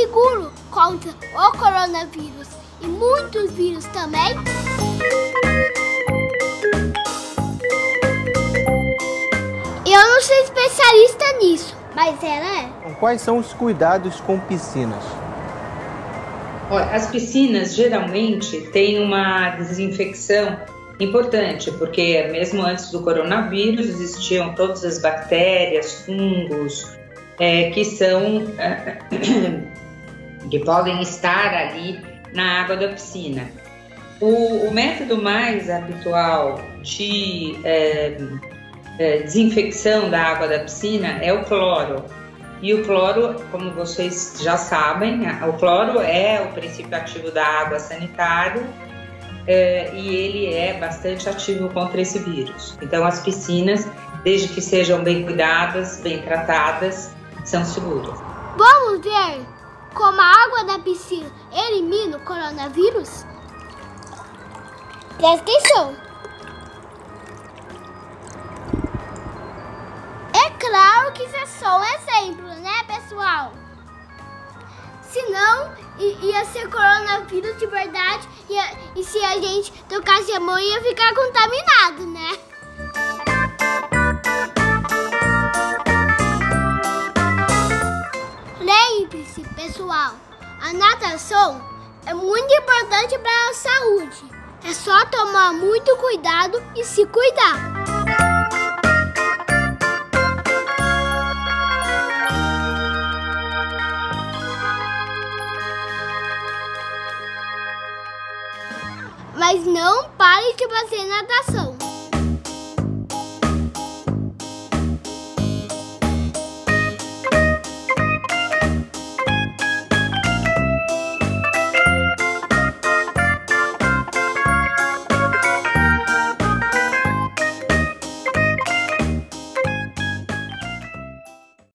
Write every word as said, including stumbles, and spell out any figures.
seguro contra o coronavírus e muitos vírus também? Eu não sou especialista nisso, mas ela é. Quais são os cuidados com piscinas? Olha, as piscinas geralmente têm uma desinfecção importante, porque mesmo antes do coronavírus existiam todas as bactérias, fungos, é, que são é, que podem estar ali na água da piscina. O, o método mais habitual de é, é, desinfecção da água da piscina é o cloro. E o cloro, como vocês já sabem, o cloro é o princípio ativo da água sanitária é, e ele é bastante ativo contra esse vírus. Então as piscinas, desde que sejam bem cuidadas, bem tratadas, são seguras. Vamos ver como a água da piscina elimina o coronavírus? Presta atenção! É claro que isso é só um exemplo, né, pessoal? Senão, ia ser coronavírus de verdade ia, e se a gente tocasse a mão ia ficar contaminado, né? Lembre-se, pessoal, a natação é muito importante para a saúde. É só tomar muito cuidado e se cuidar. Mas não pare de fazer natação.